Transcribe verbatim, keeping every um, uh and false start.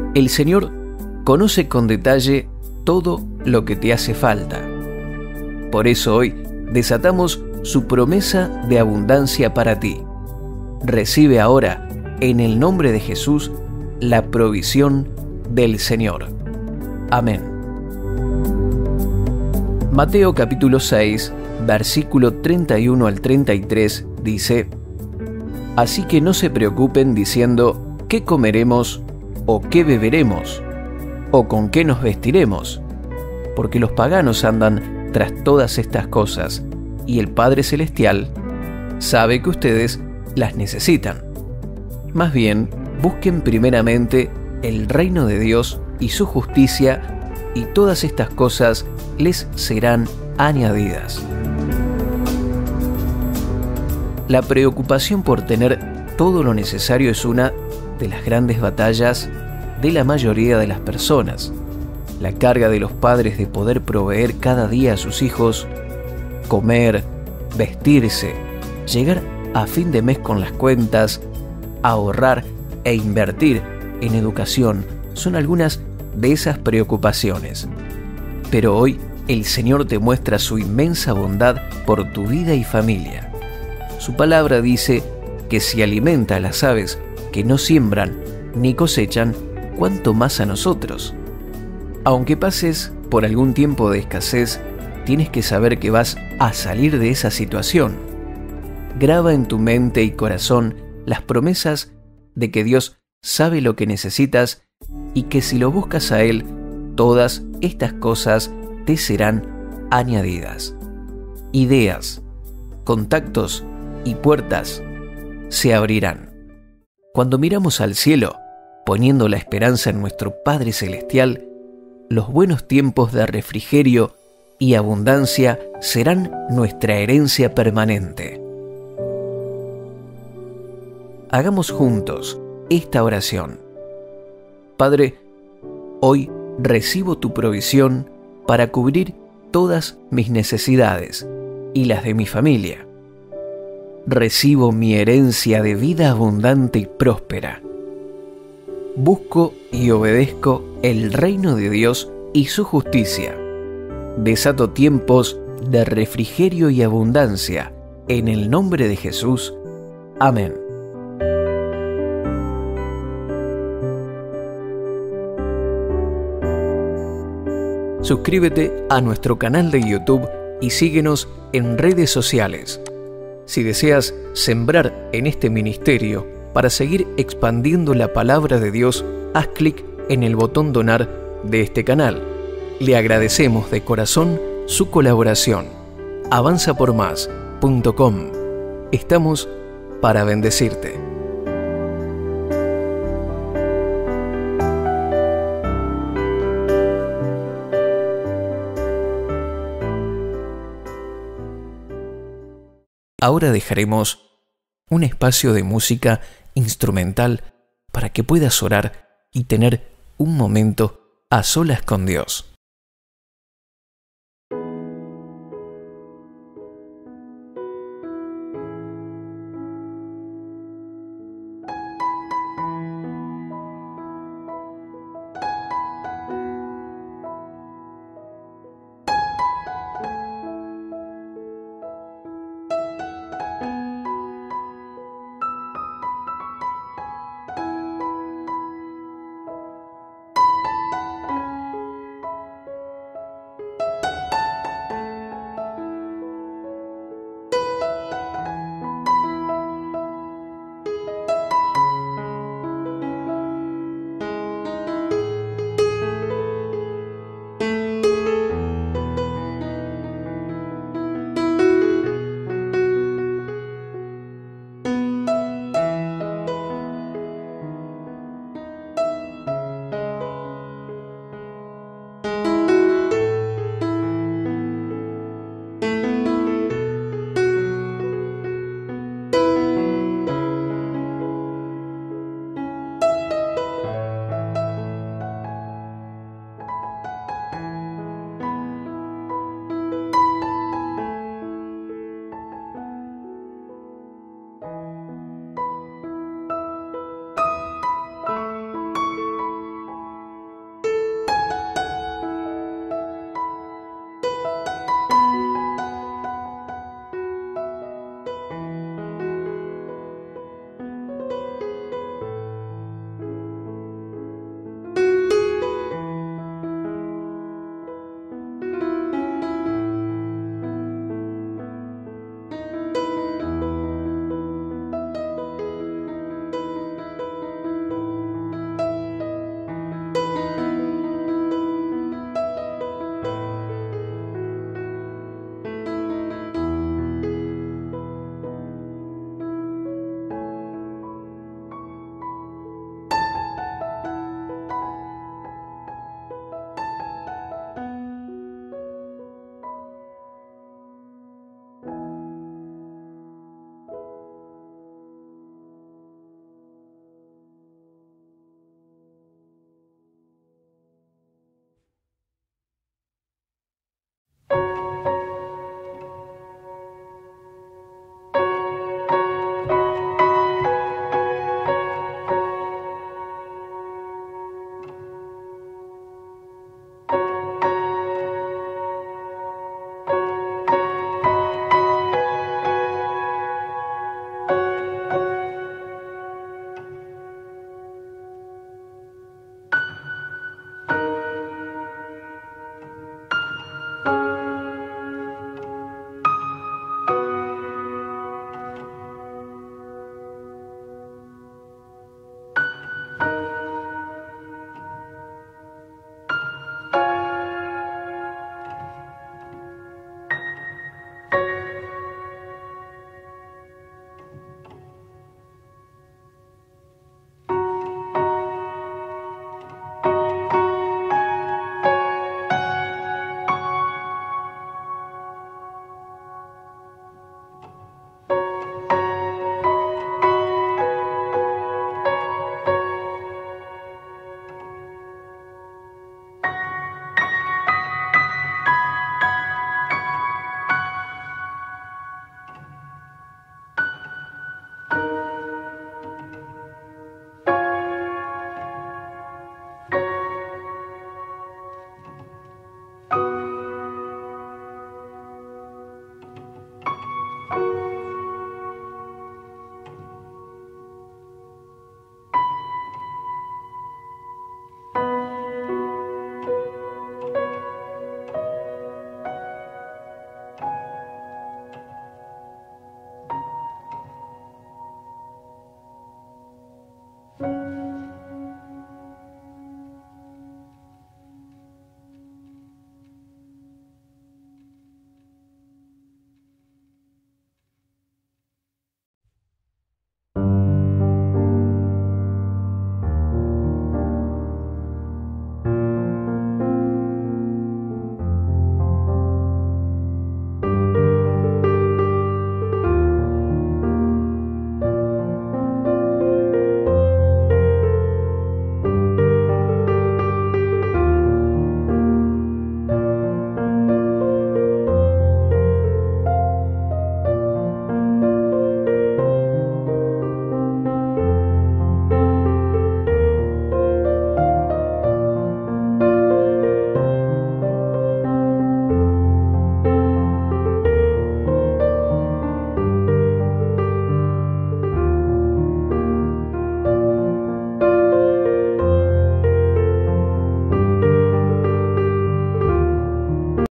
El Señor conoce con detalle todo lo que te hace falta. Por eso hoy desatamos su promesa de abundancia para ti. Recibe ahora, en el nombre de Jesús, la provisión del Señor. Amén. Mateo capítulo seis, versículo treinta y uno al treinta y tres dice: Así que no se preocupen diciendo, ¿qué comeremos? ¿O qué beberemos? ¿O con qué nos vestiremos? Porque los paganos andan tras todas estas cosas, y el Padre Celestial sabe que ustedes las necesitan. Más bien, busquen primeramente el reino de Dios y su justicia, y todas estas cosas les serán añadidas. La preocupación por tener todo lo necesario es una de las grandes batallas de la mayoría de las personas. La carga de los padres de poder proveer cada día a sus hijos, comer, vestirse, llegar a fin de mes con las cuentas, ahorrar e invertir en educación son algunas de esas preocupaciones. Pero hoy el Señor te muestra su inmensa bondad por tu vida y familia. Su palabra dice que si alimenta a las aves que no siembran ni cosechan, ¿cuánto más a nosotros? Aunque pases por algún tiempo de escasez, tienes que saber que vas a salir de esa situación. Graba en tu mente y corazón las promesas de que Dios sabe lo que necesitas y que si lo buscas a Él, todas estas cosas te serán añadidas. Ideas, contactos y puertas se abrirán. Cuando miramos al cielo, poniendo la esperanza en nuestro Padre Celestial, los buenos tiempos de refrigerio y abundancia serán nuestra herencia permanente. Hagamos juntos esta oración. Padre, hoy recibo tu provisión para cubrir todas mis necesidades y las de mi familia. Recibo mi herencia de vida abundante y próspera. Busco y obedezco el reino de Dios y su justicia. Desato tiempos de refrigerio y abundancia en el nombre de Jesús. Amén. Suscríbete a nuestro canal de YouTube y síguenos en redes sociales. Si deseas sembrar en este ministerio para seguir expandiendo la palabra de Dios, haz clic en el botón donar de este canal. Le agradecemos de corazón su colaboración. avanza por más punto com. Estamos para bendecirte. Ahora dejaremos un espacio de música instrumental para que puedas orar y tener un momento a solas con Dios.